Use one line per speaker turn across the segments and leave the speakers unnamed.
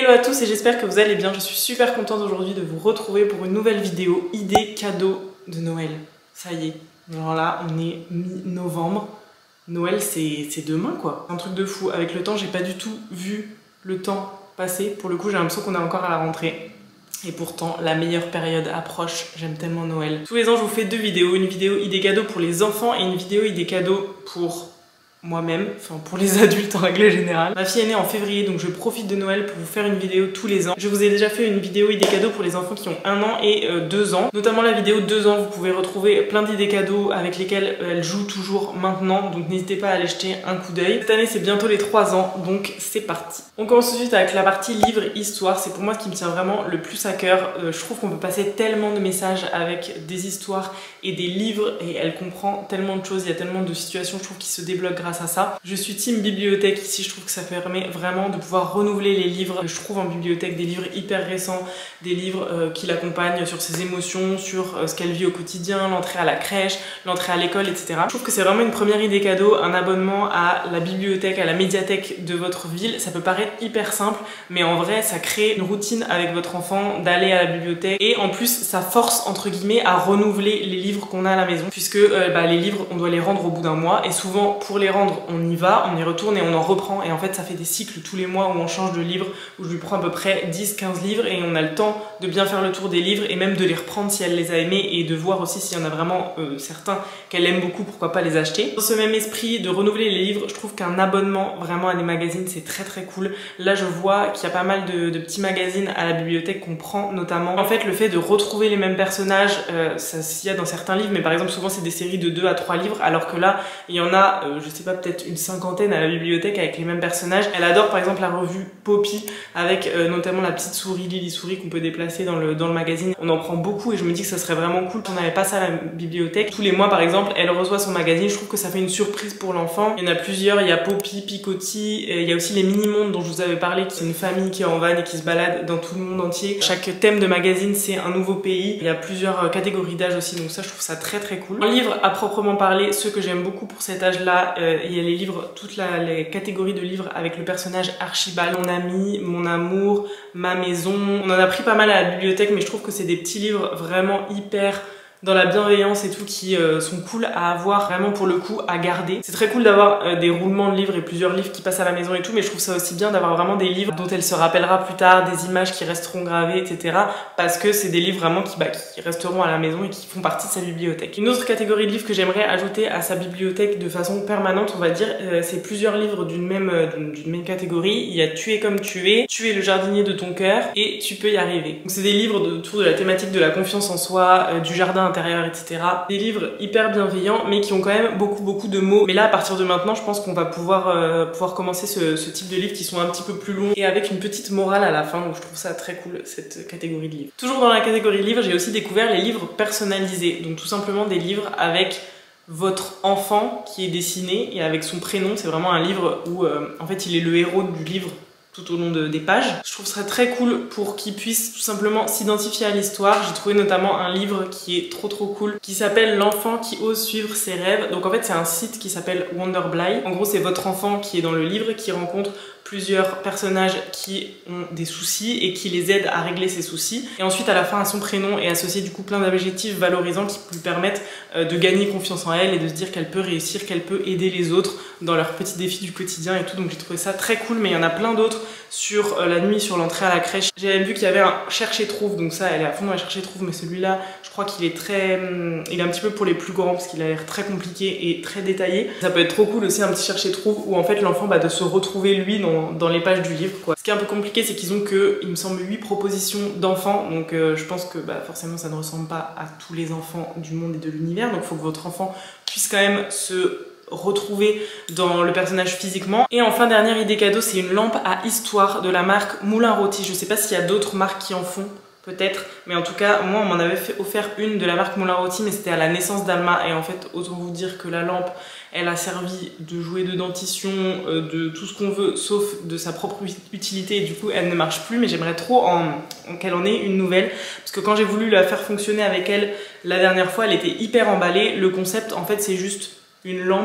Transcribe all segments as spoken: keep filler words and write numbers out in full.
Hello à tous et j'espère que vous allez bien. Je suis super contente aujourd'hui de vous retrouver pour une nouvelle vidéo idée cadeau de Noël. Ça y est, genre là on est mi-novembre. Noël c'est demain quoi. Un truc de fou. Avec le temps j'ai pas du tout vu le temps passer. Pour le coup j'ai l'impression qu'on est encore à la rentrée. Et pourtant, la meilleure période approche, j'aime tellement Noël. Tous les ans, je vous fais deux vidéos. Une vidéo idée cadeau pour les enfants et une vidéo idée cadeau pour moi-même, enfin pour les adultes en règle générale. Ma fille est née en février, donc je profite de Noël pour vous faire une vidéo tous les ans. Je vous ai déjà fait une vidéo idée cadeau pour les enfants qui ont un an et euh, deux ans. Notamment la vidéo deux ans, vous pouvez retrouver plein d'idées cadeaux avec lesquelles euh, elle joue toujours maintenant. Donc n'hésitez pas à aller jeter un coup d'œil. Cette année, c'est bientôt les trois ans, donc c'est parti. On commence tout de suite avec la partie livre histoire. C'est pour moi ce qui me tient vraiment le plus à cœur. Euh, je trouve qu'on peut passer tellement de messages avec des histoires et des livres et elle comprend tellement de choses. Il y a tellement de situations, je trouve, qui se débloquent grâce à ça. Je suis team bibliothèque ici. Je trouve que ça permet vraiment de pouvoir renouveler les livres. Je trouve en bibliothèque des livres hyper récents, des livres euh, qui l'accompagnent sur ses émotions, sur euh, ce qu'elle vit au quotidien, l'entrée à la crèche, l'entrée à l'école, et cetera. Je trouve que c'est vraiment une première idée cadeau, un abonnement à la bibliothèque, à la médiathèque de votre ville. Ça peut paraître hyper simple, mais en vrai, ça crée une routine avec votre enfant d'aller à la bibliothèque. Et en plus, ça force, entre guillemets, à renouveler les livres qu'on a à la maison, puisque euh, bah, les livres, on doit les rendre au bout d'un mois. Et souvent, pour les rendre, on y va, on y retourne et on en reprend. Et en fait, ça fait des cycles tous les mois où on change de livre, où je lui prends à peu près dix quinze livres et on a le temps de bien faire le tour des livres et même de les reprendre si elle les a aimés et de voir aussi s'il y en a vraiment euh, certains qu'elle aime beaucoup, pourquoi pas les acheter. Dans ce même esprit de renouveler les livres, je trouve qu'un abonnement vraiment à des magazines, c'est très très cool. Là, je vois qu'il y a pas mal de, de petits magazines à la bibliothèque qu'on prend notamment. En fait, le fait de retrouver les mêmes personnages, euh, ça s'y a dans certains livres, mais par exemple, souvent c'est des séries de deux à trois livres, alors que là, il y en a, euh, je sais pas, peut-être une cinquantaine à la bibliothèque avec les mêmes personnages. Elle adore par exemple la revue Poppy, avec euh, notamment la petite souris, Lily Souris, qu'on peut déplacer dans le, dans le magazine. On en prend beaucoup et je me dis que ça serait vraiment cool qu'on n'avait pas ça à la bibliothèque. Tous les mois, par exemple, elle reçoit son magazine. Je trouve que ça fait une surprise pour l'enfant. Il y en a plusieurs. Il y a Poppy, Picotti, et il y a aussi les mini-mondes dont je vous avais parlé, qui c'est une famille qui est en van et qui se balade dans tout le monde entier. Chaque thème de magazine, c'est un nouveau pays. Il y a plusieurs catégories d'âge aussi, donc ça, je trouve ça très très cool. En livre, à proprement parler, ceux que j'aime beaucoup pour cet âge-là, euh, il y a les livres, toutes la, les catégories de livres avec le personnage Archibald, mon ami, mon amour, ma maison. On en a pris pas mal à la bibliothèque, mais je trouve que c'est des petits livres vraiment hyper dans la bienveillance et tout, qui euh, sont cool à avoir, vraiment pour le coup à garder. C'est très cool d'avoir euh, des roulements de livres et plusieurs livres qui passent à la maison et tout, mais je trouve ça aussi bien d'avoir vraiment des livres dont elle se rappellera plus tard, des images qui resteront gravées, et cetera. Parce que c'est des livres vraiment qui, bah, qui resteront à la maison et qui font partie de sa bibliothèque. Une autre catégorie de livres que j'aimerais ajouter à sa bibliothèque de façon permanente, on va dire, euh, c'est plusieurs livres d'une même, euh, d'une même catégorie. Il y a Tu es comme tu es, Tu es le jardinier de ton cœur et Tu peux y arriver. Donc c'est des livres autour de la thématique de la confiance en soi, euh, du jardin intérieur, et cetera. Des livres hyper bienveillants, mais qui ont quand même beaucoup beaucoup de mots. Mais là, à partir de maintenant, je pense qu'on va pouvoir euh, pouvoir commencer ce, ce type de livres qui sont un petit peu plus longs et avec une petite morale à la fin. Donc je trouve ça très cool, cette catégorie de livres. Toujours dans la catégorie livres, j'ai aussi découvert les livres personnalisés. Donc tout simplement des livres avec votre enfant qui est dessiné et avec son prénom. C'est vraiment un livre où euh, en fait il est le héros du livre tout au long de, des pages. Je trouve ça très cool pour qu'ils puissent tout simplement s'identifier à l'histoire. J'ai trouvé notamment un livre qui est trop trop cool, qui s'appelle L'enfant qui ose suivre ses rêves. Donc en fait c'est un site qui s'appelle Wonderblind. En gros c'est votre enfant qui est dans le livre, qui rencontre plusieurs personnages qui ont des soucis et qui les aident à régler ses soucis. Et ensuite à la fin à son prénom est associé du coup plein d'adjectifs valorisants qui lui permettent euh, de gagner confiance en elle et de se dire qu'elle peut réussir, qu'elle peut aider les autres dans leurs petits défis du quotidien et tout. Donc j'ai trouvé ça très cool, mais il y en a plein d'autres sur euh, la nuit, sur l'entrée à la crèche. J'ai même vu qu'il y avait un chercher-trouve, donc ça elle est à fond dans la chercher-trouve, mais celui-là je crois qu'il est très... Hum, il est un petit peu pour les plus grands parce qu'il a l'air très compliqué et très détaillé. Ça peut être trop cool aussi un petit chercher-trouve où en fait l'enfant bah, de se retrouver lui dans, dans les pages du livre quoi. Ce qui est un peu compliqué c'est qu'ils ont que, il me semble, huit propositions d'enfants, donc euh, je pense que bah, forcément ça ne ressemble pas à tous les enfants du monde et de l'univers, donc il faut que votre enfant puisse quand même se retrouver dans le personnage physiquement. Et enfin dernière idée cadeau, c'est une lampe à histoire de la marque Moulin Rôti. Je sais pas s'il y a d'autres marques qui en font, peut-être, mais en tout cas moi on m'en avait fait offert une de la marque Moulin Rôti, mais c'était à la naissance d'Alma et en fait autant vous dire que la lampe elle a servi de jouet de dentition, euh, de tout ce qu'on veut sauf de sa propre utilité et du coup elle ne marche plus, mais j'aimerais trop en, en, qu'elle en ait une nouvelle parce que quand j'ai voulu la faire fonctionner avec elle la dernière fois elle était hyper emballée. Le concept en fait c'est juste une lampe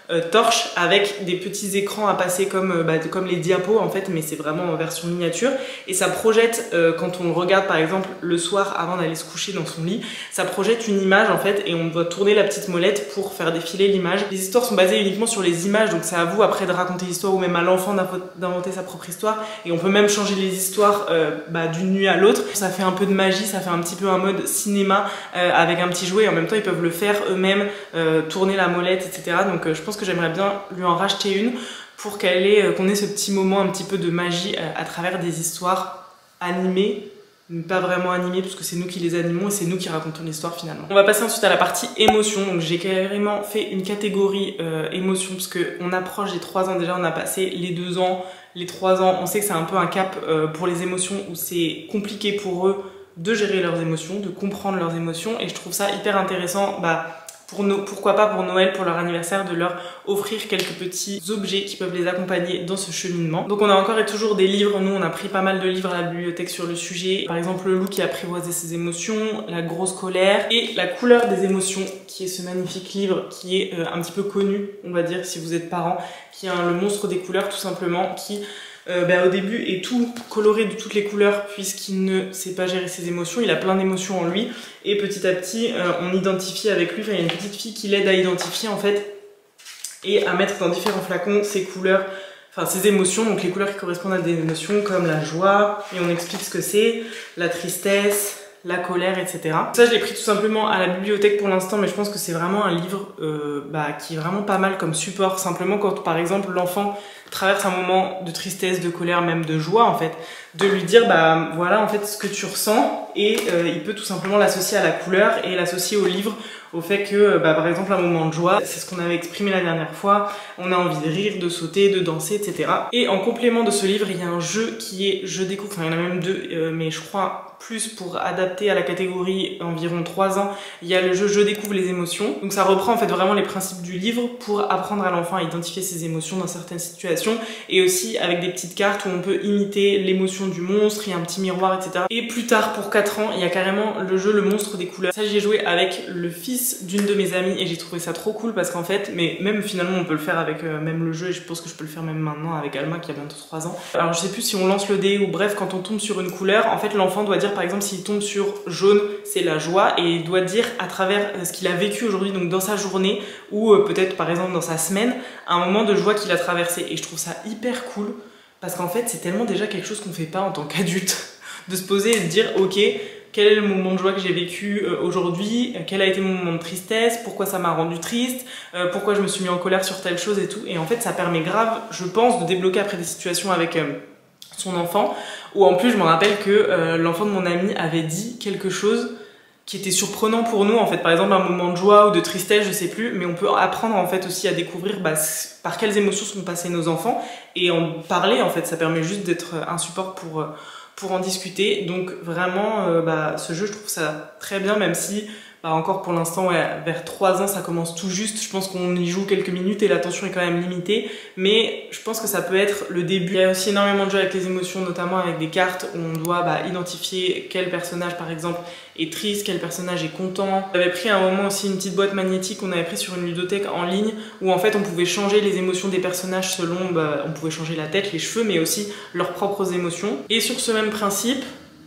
euh, torche avec des petits écrans à passer comme, euh, bah, comme les diapos en fait, mais c'est vraiment en version miniature. Et ça projette, euh, quand on regarde par exemple le soir avant d'aller se coucher dans son lit, ça projette une image en fait et on doit tourner la petite molette pour faire défiler l'image. Les histoires sont basées uniquement sur les images, donc c'est à vous après de raconter l'histoire ou même à l'enfant d'inventer sa propre histoire. Et on peut même changer les histoires euh, bah, d'une nuit à l'autre. Ça fait un peu de magie, ça fait un petit peu un mode cinéma euh, avec un petit jouet. En même temps, ils peuvent le faire eux-mêmes, euh, tourner la molette, et cetera. Donc euh, je pense que j'aimerais bien lui en racheter une pour qu'elle ait, euh, qu'on ait ce petit moment un petit peu de magie euh, à travers des histoires animées, mais pas vraiment animées parce que c'est nous qui les animons et c'est nous qui racontons l'histoire finalement. On va passer ensuite à la partie émotion. Donc j'ai carrément fait une catégorie euh, émotion parce qu'on approche des trois ans déjà, on a passé les deux ans, les trois ans. On sait que c'est un peu un cap euh, pour les émotions où c'est compliqué pour eux de gérer leurs émotions, de comprendre leurs émotions, et je trouve ça hyper intéressant, bah, pour no pourquoi pas pour Noël, pour leur anniversaire, de leur offrir quelques petits objets qui peuvent les accompagner dans ce cheminement. Donc on a encore et toujours des livres, nous on a pris pas mal de livres à la bibliothèque sur le sujet, par exemple Le loup qui apprivoisait ses émotions, La grosse colère, et La couleur des émotions, qui est ce magnifique livre qui est euh, un petit peu connu, on va dire, si vous êtes parent, qui est un, le monstre des couleurs tout simplement, qui Euh, bah, au début est tout coloré de toutes les couleurs puisqu'il ne sait pas gérer ses émotions, il a plein d'émotions en lui et petit à petit euh, on identifie avec lui, enfin, il y a une petite fille qui l'aide à identifier en fait et à mettre dans différents flacons ses couleurs, enfin ses émotions, donc les couleurs qui correspondent à des émotions comme la joie, et on explique ce que c'est, la tristesse, la colère, et cetera. Ça je l'ai pris tout simplement à la bibliothèque pour l'instant, mais je pense que c'est vraiment un livre euh, bah, qui est vraiment pas mal comme support, simplement quand par exemple l'enfant traverse un moment de tristesse, de colère, même de joie en fait, de lui dire bah voilà en fait ce que tu ressens, et euh, il peut tout simplement l'associer à la couleur et l'associer au livre, au fait que bah, par exemple un moment de joie, c'est ce qu'on avait exprimé la dernière fois, on a envie de rire, de sauter, de danser, et cetera. Et en complément de ce livre, il y a un jeu qui est Je découvre, enfin il y en a même deux, euh, mais je crois plus pour adapter à la catégorie environ trois ans, il y a le jeu Je découvre les émotions. Donc ça reprend en fait vraiment les principes du livre pour apprendre à l'enfant à identifier ses émotions dans certaines situations, et aussi avec des petites cartes où on peut imiter l'émotion du monstre, il y a un petit miroir, et cetera. Et plus tard, pour quatre ans, il y a carrément le jeu Le monstre des couleurs. Ça, j'ai joué avec le fils d'une de mes amies et j'ai trouvé ça trop cool parce qu'en fait, mais même finalement, on peut le faire avec euh, même le jeu, et je pense que je peux le faire même maintenant avec Alma qui a bientôt trois ans. Alors, je sais plus si on lance le dé ou bref, quand on tombe sur une couleur, en fait, l'enfant doit dire, par exemple, s'il tombe sur jaune, c'est la joie, et il doit dire à travers ce qu'il a vécu aujourd'hui, donc dans sa journée, ou euh, peut-être par exemple dans sa semaine, un moment de joie qu'il a traversé. Et je trouve ça hyper cool parce qu'en fait, c'est tellement déjà quelque chose qu'on fait pas en tant qu'adulte, de se poser et de dire, ok, quel est le moment de joie que j'ai vécu euh, aujourd'hui, quel a été mon moment de tristesse, pourquoi ça m'a rendu triste, euh, pourquoi je me suis mis en colère sur telle chose et tout. Et en fait, ça permet grave, je pense, de débloquer après des situations avec euh, son enfant, où en plus, je me rappelle que euh, l'enfant de mon ami avait dit quelque chose qui était surprenant pour nous, en fait, par exemple un moment de joie ou de tristesse, je sais plus, mais on peut apprendre en fait aussi à découvrir bah, par quelles émotions sont passés nos enfants, et en parler en fait, ça permet juste d'être un support pour, pour en discuter. Donc vraiment, euh, bah, ce jeu je trouve ça très bien, même si bah, encore pour l'instant, ouais, vers trois ans ça commence tout juste, je pense qu'on y joue quelques minutes et l'attention est quand même limitée, mais je pense que ça peut être le début. Il y a aussi énormément de jeux avec les émotions, notamment avec des cartes où on doit bah, identifier quel personnage par exemple est triste, quel personnage est content. J'avais pris à un moment aussi une petite boîte magnétique qu'on avait pris sur une ludothèque en ligne, où en fait on pouvait changer les émotions des personnages selon, bah, on pouvait changer la tête, les cheveux, mais aussi leurs propres émotions. Et sur ce même principe,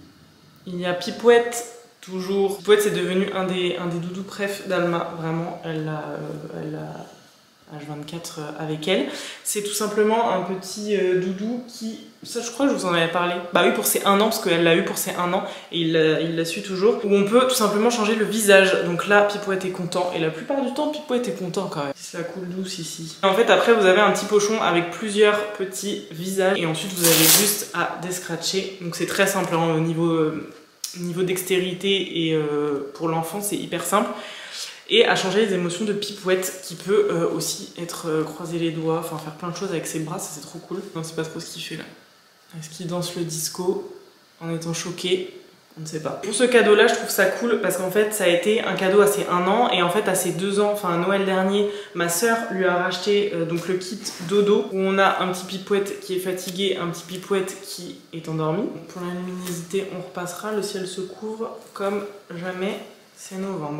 il y a Pipouette. Toujours. Pipouette, c'est devenu un des, un des doudous préf d'Alma, vraiment, elle a, euh, elle a H vingt-quatre avec elle. C'est tout simplement un petit euh, doudou qui, ça je crois que je vous en avais parlé, bah oui pour ses un an, parce qu'elle l'a eu pour ses un an, et il la, il la suit toujours, où on peut tout simplement changer le visage. Donc là, Pipouette est content, et la plupart du temps, Pipouette est content quand même. Ça coule douce ici. En fait, après, vous avez un petit pochon avec plusieurs petits visages, et ensuite vous avez juste à descratcher. Donc c'est très simple hein, au niveau... Euh, niveau dextérité, et euh, pour l'enfant c'est hyper simple, et à changer les émotions de Pipouette qui peut euh, aussi être euh, croiser les doigts, enfin faire plein de choses avec ses bras, ça c'est trop cool. Non, c'est pas trop ce qu'il fait là. Est-ce qu'il danse le disco en étant choqué? On ne sait pas. Pour ce cadeau là, je trouve ça cool parce qu'en fait ça a été un cadeau à ses un an, et en fait à ses deux ans, enfin à Noël dernier, ma soeur lui a racheté euh, donc le kit dodo où on a un petit Pipouette qui est fatigué, un petit Pipouette qui est endormi. Pour la luminosité on repassera, le ciel se couvre comme jamais, c'est novembre. Hein.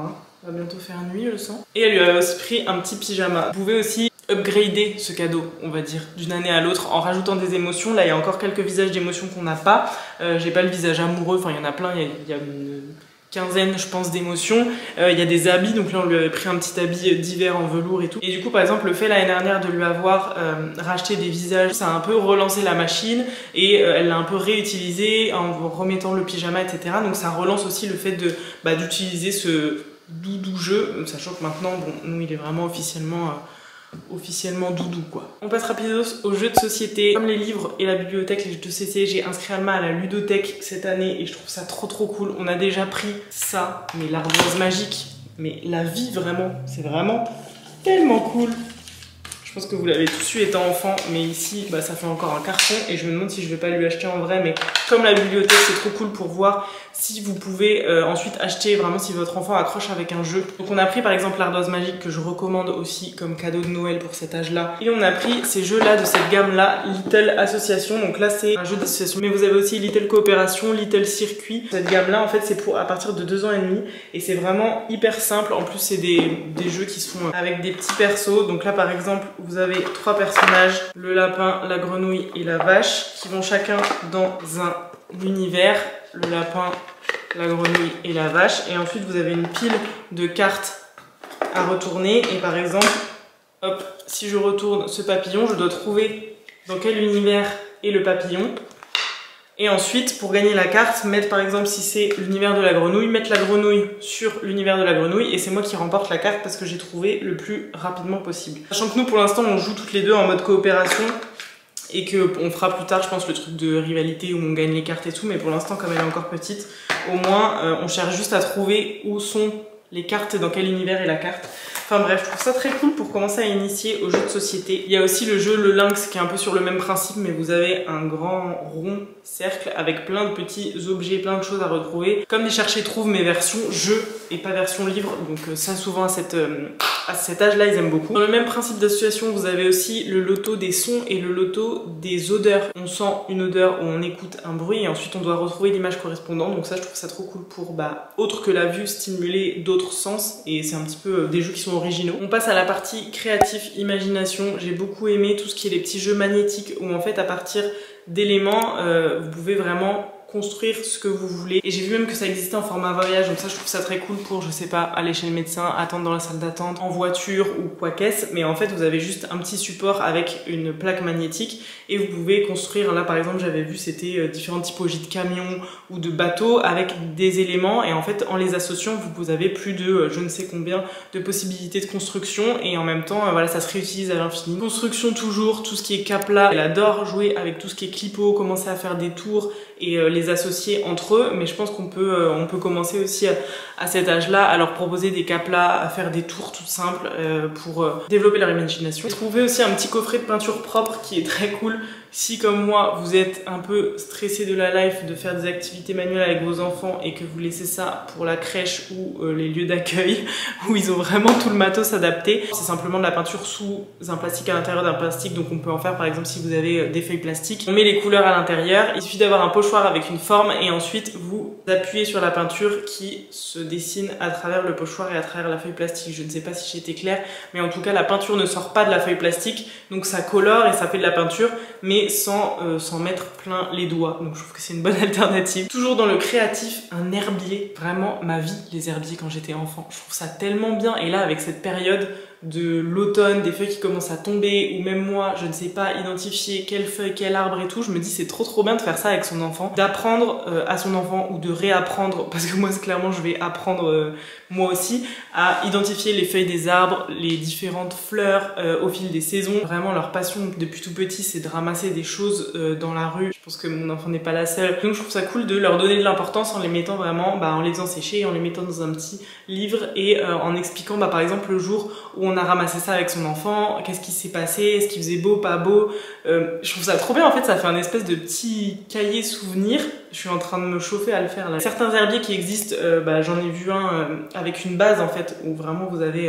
On va bientôt faire nuit, je sens. Et elle lui a aussi pris un petit pyjama. Vous pouvez aussi upgrader ce cadeau, on va dire, d'une année à l'autre en rajoutant des émotions. Là, il y a encore quelques visages d'émotions qu'on n'a pas. Euh, J'ai pas le visage amoureux, enfin, il y en a plein, il y a, il y a une quinzaine, je pense, d'émotions. Euh, il y a des habits, donc là, on lui avait pris un petit habit d'hiver en velours et tout. Et du coup, par exemple, le fait l'année dernière de lui avoir euh, racheté des visages, ça a un peu relancé la machine et euh, elle l'a un peu réutilisé en remettant le pyjama, et cetera. Donc ça relance aussi le fait de bah, d'utiliser ce doudou jeu, sachant que maintenant, bon, nous, il est vraiment officiellement... Euh, officiellement doudou quoi. On passe rapidement aux jeux de société. Comme les livres et la bibliothèque, les jeux de société, j'ai inscrit Alma à la ludothèque cette année et je trouve ça trop trop cool. On a déjà pris ça, mais l'ardoise magique, mais la vie vraiment, c'est vraiment tellement cool. Je pense que vous l'avez tous eu étant enfant, mais ici bah, ça fait encore un carton et je me demande si je vais pas lui acheter en vrai, mais comme la bibliothèque c'est trop cool pour voir si vous pouvez euh, ensuite acheter vraiment si votre enfant accroche avec un jeu. Donc on a pris par exemple l'ardoise magique que je recommande aussi comme cadeau de Noël pour cet âge là, et on a pris ces jeux là de cette gamme là, Little Association. Donc là c'est un jeu d'association, mais vous avez aussi Little Coopération, Little Circuit. Cette gamme là en fait c'est pour à partir de deux ans et demi et c'est vraiment hyper simple. En plus c'est des, des jeux qui sont avec des petits persos. Donc là par exemple vous avez trois personnages, le lapin, la grenouille et la vache, qui vont chacun dans un univers. Le lapin, la grenouille et la vache. Et ensuite vous avez une pile de cartes à retourner. Et par exemple, hop, si je retourne ce papillon, je dois trouver dans quel univers est le papillon. Et ensuite, pour gagner la carte, mettre par exemple si c'est l'univers de la grenouille, mettre la grenouille sur l'univers de la grenouille et c'est moi qui remporte la carte parce que j'ai trouvé le plus rapidement possible. Sachant que nous pour l'instant on joue toutes les deux en mode coopération et qu'on fera plus tard je pense le truc de rivalité où on gagne les cartes et tout, mais pour l'instant comme elle est encore petite, au moins euh, on cherche juste à trouver où sont les cartes et dans quel univers est la carte. Enfin bref, je trouve ça très cool pour commencer à initier aux jeux de société. Il y a aussi le jeu Le Lynx qui est un peu sur le même principe, mais vous avez un grand rond cercle avec plein de petits objets, plein de choses à retrouver. Comme des chercher-trouve, mais version jeu et pas version livre. Donc ça souvent à, cette, euh, à cet âge-là, ils aiment beaucoup. Dans le même principe d'association, vous avez aussi le loto des sons et le loto des odeurs. On sent une odeur ou on écoute un bruit et ensuite on doit retrouver l'image correspondante. Donc ça, je trouve ça trop cool pour, bah, autre que la vue, stimuler d'autres sens. Et c'est un petit peu des jeux qui sont originaux. On passe à la partie créatif, imagination. J'ai beaucoup aimé tout ce qui est les petits jeux magnétiques où en fait à partir d'éléments euh, vous pouvez vraiment construire ce que vous voulez. Et j'ai vu même que ça existait en format voyage, donc ça je trouve ça très cool pour, je sais pas, aller chez le médecin, attendre dans la salle d'attente, en voiture ou quoi qu'est-ce. Mais en fait vous avez juste un petit support avec une plaque magnétique et vous pouvez construire. Là par exemple j'avais vu c'était différentes typologies de camions ou de bateaux avec des éléments et en fait en les associant vous avez plus de je ne sais combien de possibilités de construction et en même temps voilà ça se réutilise à l'infini. Construction toujours, tout ce qui est capla, elle adore jouer avec tout ce qui est clipo, commencer à faire des tours et euh, les associer entre eux, mais je pense qu'on peut, euh, on peut commencer aussi à, à cet âge-là à leur proposer des caplas, à faire des tours tout simples euh, pour euh, développer leur imagination. J'ai trouvé aussi un petit coffret de peinture propre qui est très cool. Si comme moi vous êtes un peu stressé de la life, de faire des activités manuelles avec vos enfants et que vous laissez ça pour la crèche ou euh, les lieux d'accueil où ils ont vraiment tout le matos adapté, c'est simplement de la peinture sous un plastique à l'intérieur d'un plastique, donc on peut en faire par exemple si vous avez des feuilles plastiques. On met les couleurs à l'intérieur, il suffit d'avoir un pochoir avec une forme et ensuite vous appuyez sur la peinture qui se dessine à travers le pochoir et à travers la feuille plastique. Je ne sais pas si j'ai été claire, mais en tout cas la peinture ne sort pas de la feuille plastique, donc ça colore et ça fait de la peinture, mais sans euh, s'en mettre plein les doigts. Donc je trouve que c'est une bonne alternative. Toujours dans le créatif, un herbier. Vraiment ma vie, les herbiers quand j'étais enfant. Je trouve ça tellement bien. Et là avec cette période de l'automne, des feuilles qui commencent à tomber, ou même moi, je ne sais pas identifier quelle feuille, quel arbre et tout, je me dis c'est trop trop bien de faire ça avec son enfant, d'apprendre euh, à son enfant ou de réapprendre, parce que moi clairement je vais apprendre euh, moi aussi, à identifier les feuilles des arbres, les différentes fleurs euh, au fil des saisons. Vraiment leur passion depuis tout petit c'est de ramasser des choses euh, dans la rue. Je pense que mon enfant n'est pas la seule. Donc je trouve ça cool de leur donner de l'importance en les mettant vraiment, bah, en les faisant sécher et en les mettant dans un petit livre et euh, en expliquant bah, par exemple le jour où on a ramassé ça avec son enfant, qu'est-ce qui s'est passé, est-ce qu'il faisait beau, pas beau. Euh, je trouve ça trop bien en fait, ça fait un espèce de petit cahier souvenir. Je suis en train de me chauffer à le faire là. Certains herbiers qui existent, euh, bah, j'en ai vu un euh, avec une base en fait où vraiment vous avez euh,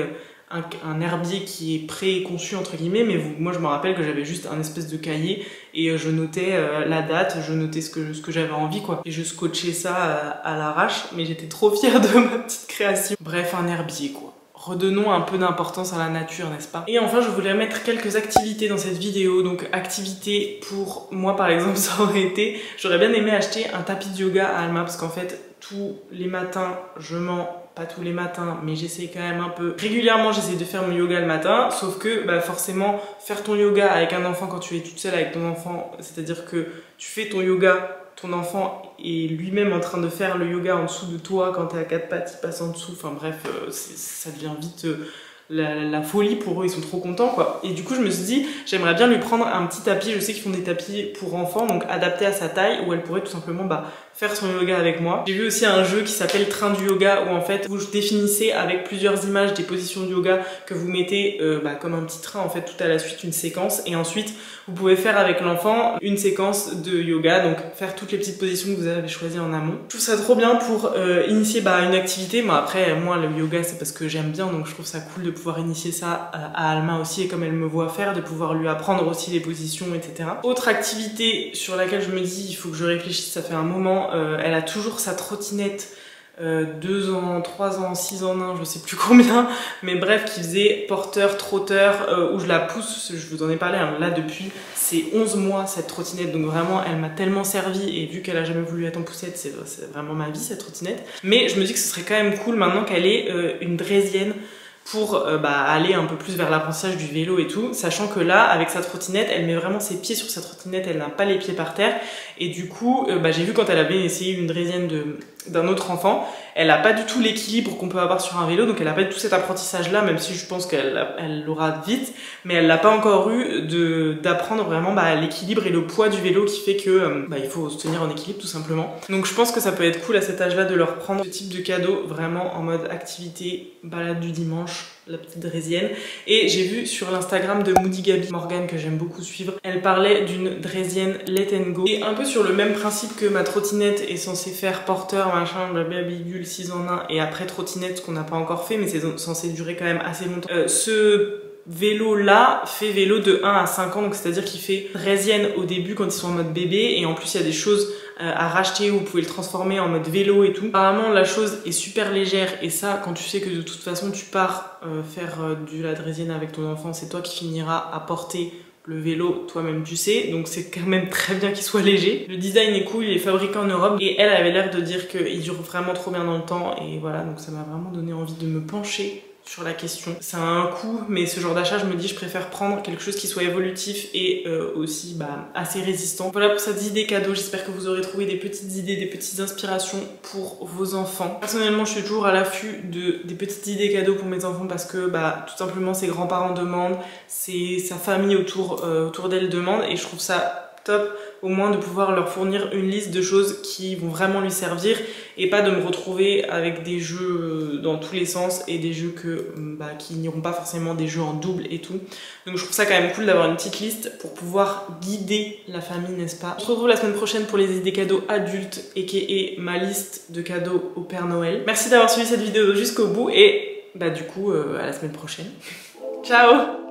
un, un herbier qui est préconçu entre guillemets, mais vous, moi je me rappelle que j'avais juste un espèce de cahier et euh, je notais euh, la date, je notais ce que, ce que j'avais envie quoi. Et je scotchais ça à, à l'arrache, mais j'étais trop fière de ma petite création. Bref, un herbier quoi. Redonnons un peu d'importance à la nature, n'est-ce pas? Et enfin, je voulais mettre quelques activités dans cette vidéo. Donc, activités pour moi, par exemple, ça aurait été... J'aurais bien aimé acheter un tapis de yoga à Alma, parce qu'en fait, tous les matins, je mens, pas tous les matins, mais j'essaie quand même un peu... Régulièrement, j'essaie de faire mon yoga le matin, sauf que, bah, forcément, faire ton yoga avec un enfant quand tu es toute seule avec ton enfant, c'est-à-dire que tu fais ton yoga... Ton enfant est lui-même en train de faire le yoga en dessous de toi quand t'es à quatre pattes, il passe en dessous, enfin bref, euh, ça devient vite euh, la, la folie pour eux, ils sont trop contents quoi. Et du coup je me suis dit, j'aimerais bien lui prendre un petit tapis, je sais qu'ils font des tapis pour enfants, donc adaptés à sa taille, où elle pourrait tout simplement bah, faire son yoga avec moi. J'ai vu aussi un jeu qui s'appelle Train du yoga, où en fait vous définissez avec plusieurs images des positions du yoga que vous mettez euh, bah, comme un petit train en fait tout à la suite, une séquence, et ensuite vous pouvez faire avec l'enfant une séquence de yoga, donc faire toutes les petites positions que vous avez choisies en amont. Je trouve ça trop bien pour euh, initier bah, une activité. Moi après, moi le yoga c'est parce que j'aime bien, donc je trouve ça cool de pouvoir initier ça à Alma aussi, et comme elle me voit faire, de pouvoir lui apprendre aussi les positions, et cetera. Autre activité sur laquelle je me dis, il faut que je réfléchisse, ça fait un moment, euh, elle a toujours sa trottinette Euh, deux ans, trois ans, six ans, un, je sais plus combien, mais bref, qui faisait porteur, trotteur, euh, où je la pousse, je vous en ai parlé, hein, là depuis c'est onze mois cette trottinette, donc vraiment elle m'a tellement servi, et vu qu'elle a jamais voulu être en poussette, c'est vraiment ma vie cette trottinette. Mais je me dis que ce serait quand même cool maintenant qu'elle ait euh, une draisienne pour euh, bah, aller un peu plus vers l'apprentissage du vélo et tout, sachant que là, avec sa trottinette, elle met vraiment ses pieds sur sa trottinette, elle n'a pas les pieds par terre, et du coup, euh, bah, j'ai vu quand elle avait essayé une draisienne de d'un autre enfant, elle a pas du tout l'équilibre qu'on peut avoir sur un vélo, donc elle a pas du tout cet apprentissage là, même si je pense qu'elle elle l'aura vite, mais elle l'a pas encore eu de d'apprendre vraiment bah, l'équilibre et le poids du vélo qui fait que euh, bah, il faut se tenir en équilibre tout simplement. Donc je pense que ça peut être cool à cet âge là de leur prendre ce type de cadeau vraiment en mode activité, balade du dimanche, la petite draisienne. Et j'ai vu sur l'Instagram de Moody Gaby Morgan, que j'aime beaucoup suivre, elle parlait d'une draisienne let and go, et un peu sur le même principe que ma trottinette est censée faire porteur machin blablabla six en un, et après trottinette, ce qu'on n'a pas encore fait mais c'est censé durer quand même assez longtemps. Euh, ce vélo là fait vélo de un à cinq ans, donc c'est à dire qu'il fait draisienne au début quand ils sont en mode bébé, et en plus il y a des choses euh, à racheter où vous pouvez le transformer en mode vélo et tout. Apparemment la chose est super légère, et ça quand tu sais que de toute façon tu pars euh, faire euh, de la draisienne avec ton enfant, c'est toi qui finiras à porter le vélo, toi-même tu sais, donc c'est quand même très bien qu'il soit léger. Le design est cool, il est fabriqué en Europe, et elle avait l'air de dire qu'il dure vraiment trop bien dans le temps, et voilà, donc ça m'a vraiment donné envie de me pencher sur la question. Ça a un coût, mais ce genre d'achat, je me dis, je préfère prendre quelque chose qui soit évolutif et euh, aussi bah, assez résistant. Voilà pour cette idée cadeau, j'espère que vous aurez trouvé des petites idées, des petites inspirations pour vos enfants. Personnellement, je suis toujours à l'affût de des petites idées cadeaux pour mes enfants, parce que bah, tout simplement ses grands-parents demandent, c'est sa famille autour, euh, autour d'elle demande, et je trouve ça top au moins de pouvoir leur fournir une liste de choses qui vont vraiment lui servir, et pas de me retrouver avec des jeux dans tous les sens et des jeux que, bah, qui n'iront pas forcément, des jeux en double et tout. Donc je trouve ça quand même cool d'avoir une petite liste pour pouvoir guider la famille, n'est-ce pas? On se retrouve la semaine prochaine pour les idées cadeaux adultes, aka ma liste de cadeaux au Père Noël. Merci d'avoir suivi cette vidéo jusqu'au bout, et bah du coup euh, à la semaine prochaine. Ciao!